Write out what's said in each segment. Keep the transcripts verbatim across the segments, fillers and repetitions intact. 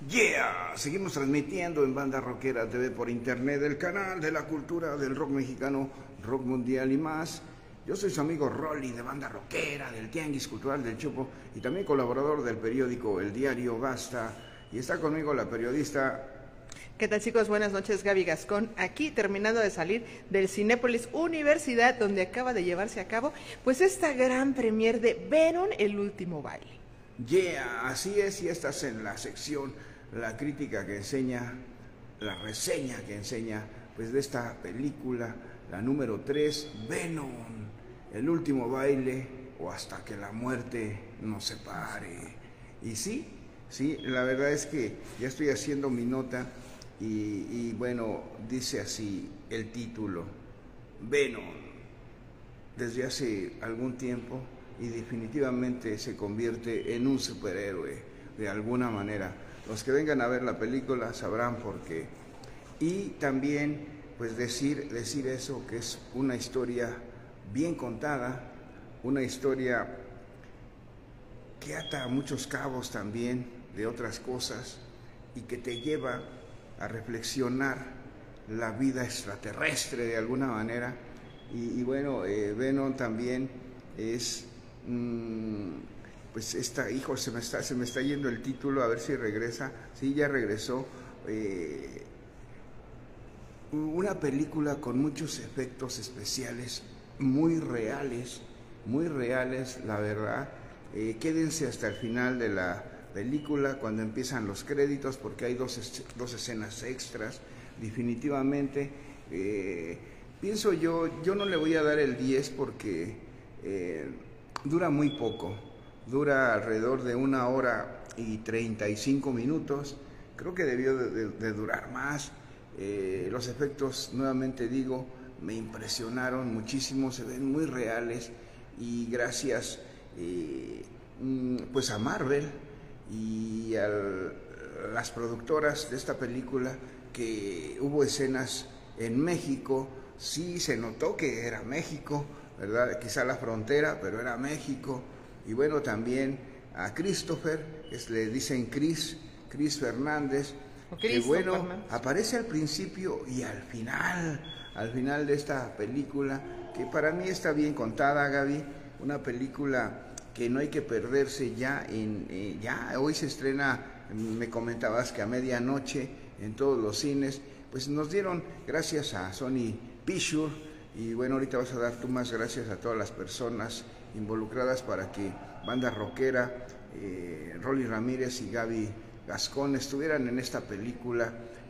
Yeah, seguimos transmitiendo en Banda Rockera T V por internet, el canal de la cultura del rock mexicano, rock mundial y más. Yo soy su amigo Rolly de Banda Rockera, del Tianguis Cultural del Chopo y también colaborador del periódico El Diario Basta. Y está conmigo la periodista... ¿Qué tal, chicos? Buenas noches, Gaby Gascón, aquí terminando de salir del Cinépolis Universidad, donde acaba de llevarse a cabo pues esta gran premier de Venom, el último baile. Yeah, así es, y estás en la sección, la crítica que enseña, la reseña que enseña pues de esta película, la número tres, Venom, el último baile o hasta que la muerte nos separe. Y sí, sí, la verdad es que ya estoy haciendo mi nota. Y, y bueno, dice así el título, Venom, desde hace algún tiempo y definitivamente se convierte en un superhéroe de alguna manera. Los que vengan a ver la película sabrán por qué. Y también pues decir, decir eso, que es una historia bien contada, una historia que ata a muchos cabos también de otras cosas y que te lleva a reflexionar la vida extraterrestre de alguna manera. Y, y bueno, eh, Venom también es, mmm, pues esta, hijo, se me, está, se me está yendo el título, a ver si regresa. Sí, ya regresó. Eh, una película con muchos efectos especiales, muy reales, muy reales, la verdad. Eh, quédense hasta el final de la película cuando empiezan los créditos, porque hay dos, dos escenas extras. Definitivamente eh, pienso yo, yo no le voy a dar el diez porque eh, dura muy poco, dura alrededor de una hora y treinta y cinco minutos. Creo que debió de, de, de durar más. Eh, los efectos, nuevamente digo, me impresionaron muchísimo, se ven muy reales, y gracias eh, pues a Marvel y a las productoras de esta película, que hubo escenas en México. Sí se notó que era México, ¿verdad? Quizá la frontera, pero era México. Y bueno, también a Christopher, que le dicen Chris, Chris Fernández, que bueno, aparece al principio y al final, al final de esta película, que para mí está bien contada, Gaby, una película que no hay que perderse ya. En, eh, ya hoy se estrena, me comentabas que a medianoche en todos los cines. Pues nos dieron, gracias a Sony Pictures, y bueno, ahorita vas a dar tú más gracias a todas las personas involucradas para que Banda Rockera, eh, Rolly Ramírez y Gaby Gascón estuvieran en esta película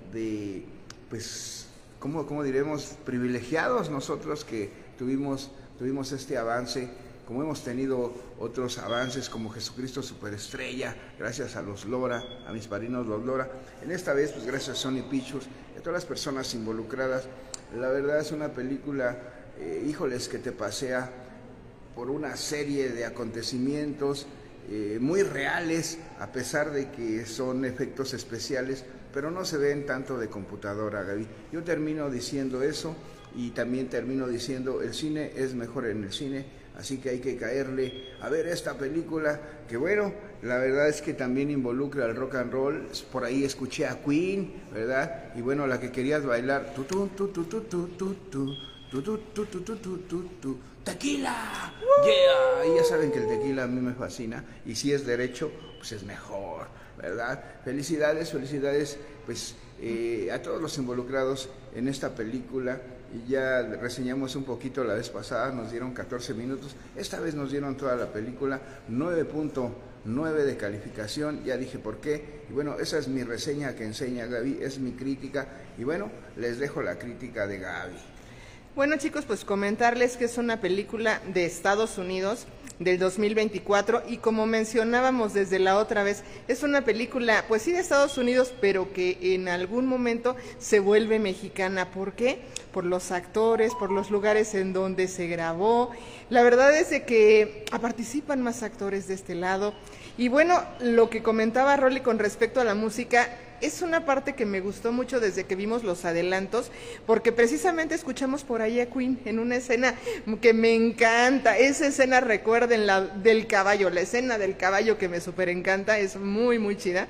de, pues, ¿cómo, cómo diremos? Privilegiados nosotros que tuvimos, tuvimos este avance, como hemos tenido otros avances como Jesucristo Superestrella, gracias a los Lora, a mis padrinos los Lora. En esta vez, pues gracias a Sony Pictures y a todas las personas involucradas. La verdad es una película, eh, híjoles, que te pasea por una serie de acontecimientos eh, muy reales, a pesar de que son efectos especiales, pero no se ven tanto de computadora, Gaby. Yo termino diciendo eso, y también termino diciendo, el cine es mejor en el cine. Así que hay que caerle a ver esta película, que bueno, la verdad es que también involucra el rock and roll. Por ahí escuché a Queen, ¿verdad? Y bueno, la que querías bailar, tu tu tu tu tu tu tu tu tu tu tu tu tu tu tu tu tequila, yeah. Y ya saben que el tequila a mí me fascina, y si es derecho, pues es mejor, ¿verdad? Felicidades, felicidades, pues eh, a todos los involucrados en esta película. Y ya reseñamos un poquito la vez pasada, nos dieron catorce minutos, esta vez nos dieron toda la película, nueve punto nueve de calificación, ya dije por qué. Y bueno, esa es mi reseña que enseña Gaby, es mi crítica, y bueno, les dejo la crítica de Gaby. Bueno, chicos, pues comentarles que es una película de Estados Unidos del dos mil veinticuatro, y como mencionábamos desde la otra vez, es una película pues sí de Estados Unidos, pero que en algún momento se vuelve mexicana. ¿Por qué? Por los actores, por los lugares en donde se grabó. La verdad es de que participan más actores de este lado. Y bueno, lo que comentaba Rolly con respecto a la música, es una parte que me gustó mucho desde que vimos los adelantos, porque precisamente escuchamos por ahí a Queen en una escena que me encanta. Esa escena, recuerden, la del caballo, la escena del caballo, que me súper encanta, es muy, muy chida.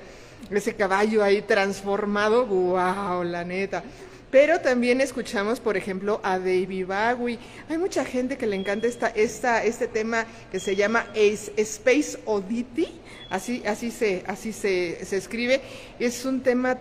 ese caballo ahí transformado, wow, la neta. Pero también escuchamos, por ejemplo, a David Bowie. Hay mucha gente que le encanta esta, esta, este tema que se llama Space Oddity, así, así, se, así se, se escribe. Es un tema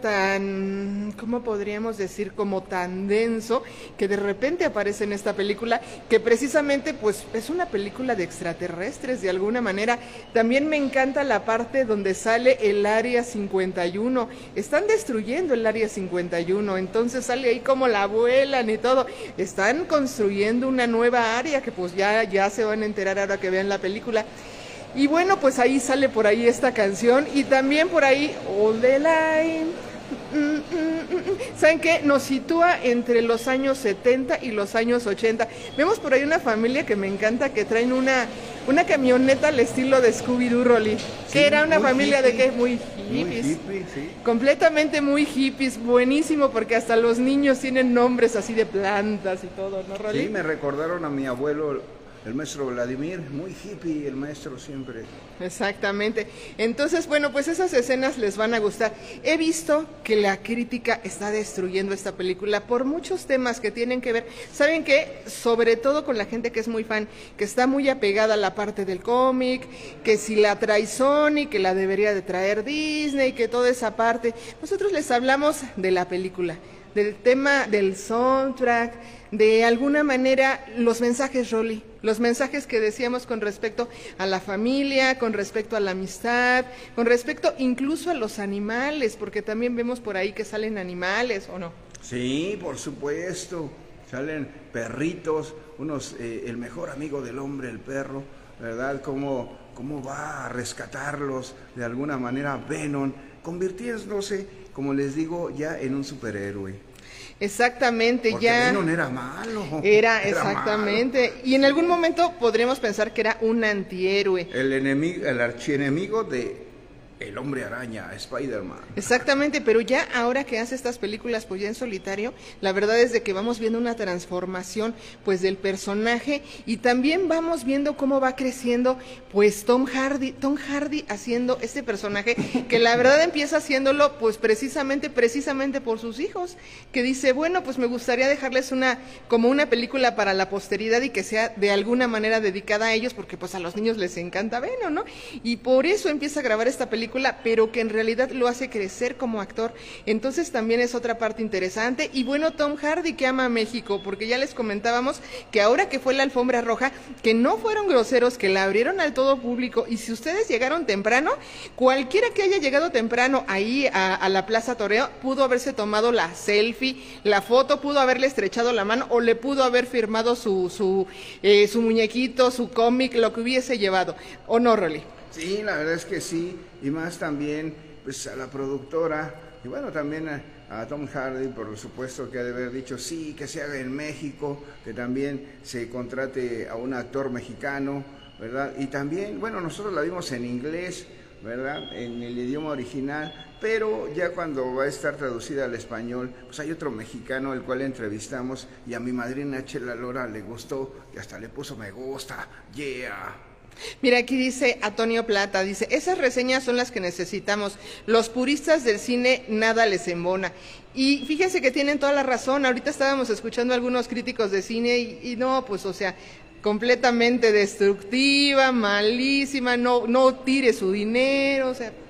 tan, ¿cómo podríamos decir? Como tan denso, que de repente aparece en esta película, que precisamente pues es una película de extraterrestres de alguna manera. También me encanta la parte donde sale el Área cincuenta y uno. Están destruyendo el Área cincuenta y uno, entonces sale ahí como la vuelan y todo. Están construyendo una nueva área que pues ya, ya se van a enterar ahora que vean la película. Y bueno, pues ahí sale por ahí esta canción y también por ahí All the Line. Mm, mm, mm. ¿Saben qué? Nos sitúa entre los años setenta y los años ochenta. Vemos por ahí una familia que me encanta, que traen una, una camioneta al estilo de Scooby-Doo, Rolly. Sí, que era una familia hippie, de que muy hippies. Muy hippie, sí. Completamente muy hippies. Buenísimo, porque hasta los niños tienen nombres así de plantas y todo, ¿no, Rolly? Sí, me recordaron a mi abuelo, el maestro Vladimir, muy hippie el maestro siempre. Exactamente. Entonces, bueno, pues esas escenas les van a gustar. He visto que la crítica está destruyendo esta película por muchos temas que tienen que ver, ¿saben qué? Sobre todo con la gente que es muy fan, que está muy apegada a la parte del cómic, que si la trae Sony, que la debería de traer Disney, que toda esa parte. Nosotros les hablamos de la película, del tema del soundtrack, de alguna manera los mensajes, Rolly, los mensajes que decíamos con respecto a la familia, con respecto a la amistad, con respecto incluso a los animales, porque también vemos por ahí que salen animales, ¿o no? Sí, por supuesto, salen perritos, unos, eh, el mejor amigo del hombre, el perro, ¿verdad? Cómo, cómo va a rescatarlos de alguna manera Venom, convirtiéndose, como les digo, ya en un superhéroe. Exactamente, porque ya Venom era malo. Era, era exactamente. Malo. Y en algún momento podríamos pensar que era un antihéroe. El enemigo, el archienemigo de el hombre araña, Spider-Man. Exactamente, pero ya ahora que hace estas películas pues ya en solitario, la verdad es de que vamos viendo una transformación pues del personaje y también vamos viendo cómo va creciendo pues Tom Hardy, Tom Hardy haciendo este personaje que la verdad empieza haciéndolo pues precisamente, precisamente por sus hijos, que dice, bueno, pues me gustaría dejarles una, como una película para la posteridad y que sea de alguna manera dedicada a ellos porque pues a los niños les encanta Venom, ¿no? Y por eso empieza a grabar esta película, pero que en realidad lo hace crecer como actor. Entonces también es otra parte interesante. Y bueno, Tom Hardy que ama a México, porque ya les comentábamos que ahora que fue la alfombra roja, que no fueron groseros, que la abrieron al todo público, y si ustedes llegaron temprano, cualquiera que haya llegado temprano ahí a, a la Plaza Toreo, pudo haberse tomado la selfie, la foto, pudo haberle estrechado la mano, o le pudo haber firmado su, su, eh, su muñequito, su cómic, lo que hubiese llevado. ¿O no, Rolly? Sí, la verdad es que sí, y más también pues a la productora, y bueno, también a, a Tom Hardy, por supuesto, que ha de haber dicho sí, que se haga en México, que también se contrate a un actor mexicano, ¿verdad? Y también, bueno, nosotros la vimos en inglés, ¿verdad? En el idioma original, pero ya cuando va a estar traducida al español, pues hay otro mexicano, el cual entrevistamos, y a mi madrina Chela Lora le gustó, y hasta le puso me gusta, yeah. Mira, aquí dice Antonio Plata, dice, esas reseñas son las que necesitamos, los puristas del cine nada les embona. Y fíjense que tienen toda la razón, ahorita estábamos escuchando a algunos críticos de cine y, y no, pues o sea, completamente destructiva, malísima, no, no tire su dinero, o sea...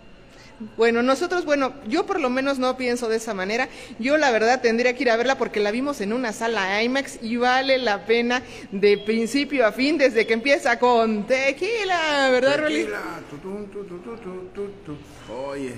Bueno, nosotros, bueno, yo por lo menos no pienso de esa manera. Yo la verdad tendría que ir a verla porque la vimos en una sala IMAX y vale la pena de principio a fin, desde que empieza con tequila, ¿verdad, Rolly? Tequila, tu, tu, tu, tu, tu, tu, tu. Oye,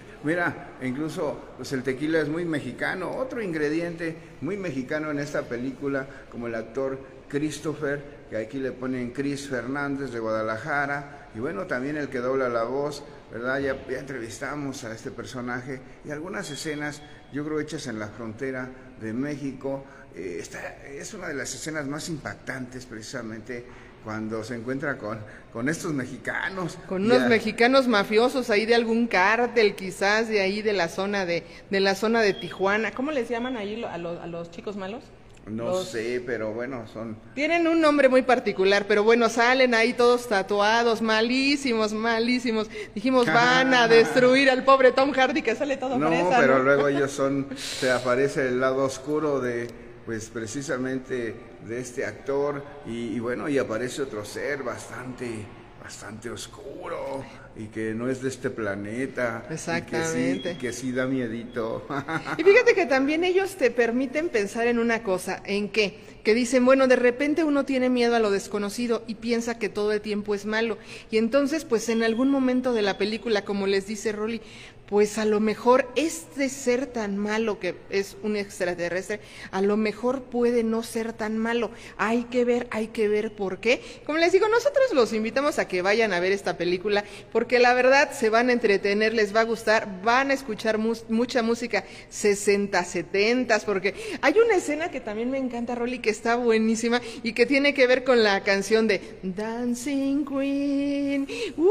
mira, incluso pues el tequila es muy mexicano, otro ingrediente muy mexicano en esta película, como el actor Christopher, que aquí le ponen Chris Fernández de Guadalajara, y bueno, también el que dobla la voz, ¿verdad? Ya, ya entrevistamos a este personaje y algunas escenas, yo creo, hechas en la frontera de México. Eh, esta es una de las escenas más impactantes, precisamente, cuando se encuentra con, con estos mexicanos. Con unos ya. mexicanos mafiosos ahí de algún cártel, quizás de ahí de la zona de, de la zona de Tijuana. ¿Cómo les llaman ahí a los, a los chicos malos? No Los... sé, pero bueno, son... Tienen un nombre muy particular, pero bueno, salen ahí todos tatuados, malísimos, malísimos. Dijimos, van a destruir al pobre Tom Hardy que sale todo no, fresa, pero ¿no? luego ellos son, se aparece el lado oscuro de, pues precisamente de este actor y, y bueno, y aparece otro ser bastante, bastante oscuro y que no es de este planeta. Exactamente. Y que sí, que sí da miedito. Y fíjate que también ellos te permiten pensar en una cosa, ¿en qué? Que dicen, bueno, de repente uno tiene miedo a lo desconocido y piensa que todo el tiempo es malo. Y entonces, pues en algún momento de la película, como les dice Rolly, pues a lo mejor este ser tan malo que es un extraterrestre, a lo mejor puede no ser tan malo. Hay que ver, hay que ver por qué. Como les digo, nosotros los invitamos a que vayan a ver esta película, porque la verdad se van a entretener, les va a gustar, van a escuchar mu mucha música sesenta, setenta, porque hay una escena que también me encanta, Rolly, que está buenísima y que tiene que ver con la canción de Dancing Queen. Uh,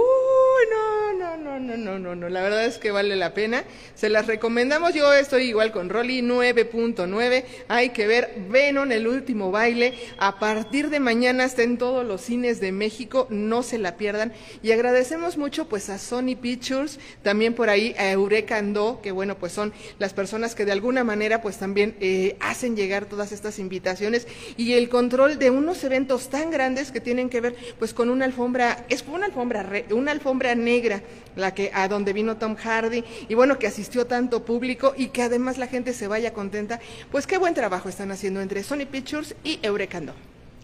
no, no, no, no, no, no, no, la verdad es que vale la pena, se las recomendamos. Yo estoy igual con Rolly, nueve punto nueve. Hay que ver Venom, el último baile. A partir de mañana está en todos los cines de México, no se la pierdan. Y agradecemos mucho pues a Sony Pictures, también por ahí a Eureka Ando, que bueno, pues son las personas que de alguna manera pues también eh, hacen llegar todas estas invitaciones y el control de unos eventos tan grandes que tienen que ver pues con una alfombra, es una alfombra, una alfombra negra, la que a donde vino Tom Hardy, y bueno, que asistió tanto público y que además la gente se vaya contenta. Pues qué buen trabajo están haciendo entre Sony Pictures y Eureka Ando.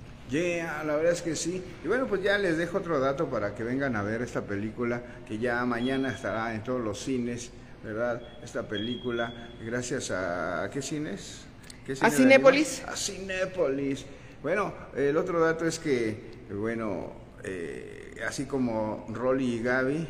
Yeah, la verdad es que sí. Y bueno, pues ya les dejo otro dato para que vengan a ver esta película, que ya mañana estará en todos los cines, ¿verdad? Esta película, gracias a, ¿a qué cines? ¿Qué cine a Cinépolis. A Cinépolis. Bueno, el otro dato es que, bueno, eh, así como Rolly y Gaby,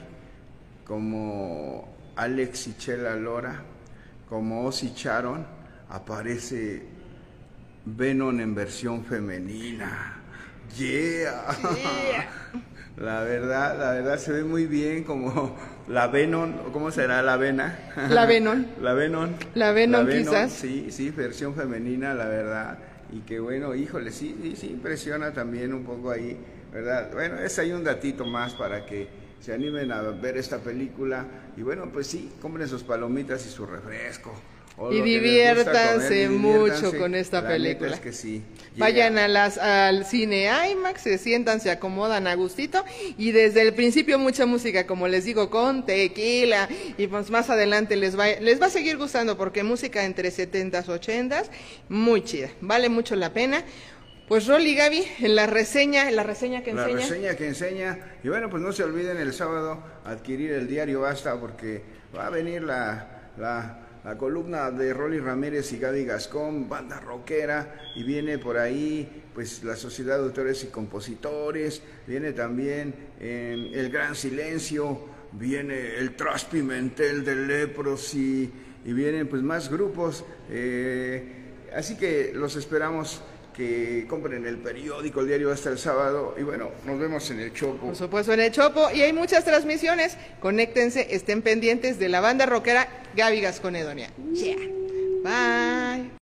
como Alex y Chela Lora, como Ozzy Charon, aparece Venom en versión femenina. Yeah. yeah. La verdad, la verdad se ve muy bien como la Venom, ¿cómo será la Vena? La Venom. La Venom. La Venom, la Venom quizás. Sí, sí, versión femenina, la verdad. Y que bueno, híjole, sí, sí, sí, impresiona también un poco ahí, ¿verdad? Bueno, es ahí un datito más para que se animen a ver esta película y bueno, pues sí, compren sus palomitas y su refresco. Y diviértanse mucho con esta película. Es que sí. Vayan a las, al cine IMAX, se sientan, se acomodan a gustito y desde el principio mucha música, como les digo, con tequila y pues más adelante les va, les va a seguir gustando porque música entre setentas, ochentas, muy chida, vale mucho la pena. Pues Rolly y Gaby, en la reseña, en la reseña que enseña. La reseña que enseña. Y bueno, pues no se olviden el sábado adquirir el diario Basta porque va a venir la, la, la columna de Rolly Ramírez y Gaby Gascón, banda rockera, y viene por ahí pues la Sociedad de Autores y Compositores, viene también eh, El Gran Silencio, viene el Tras Pimentel de Leprosy y vienen pues más grupos. Eh, así que los esperamos que compren el periódico, el diario hasta el sábado y bueno, nos vemos en el Chopo. Por supuesto en el Chopo y hay muchas transmisiones, conéctense, estén pendientes de la banda rockera Gaby Gascón Edonia. Yeah. Bye.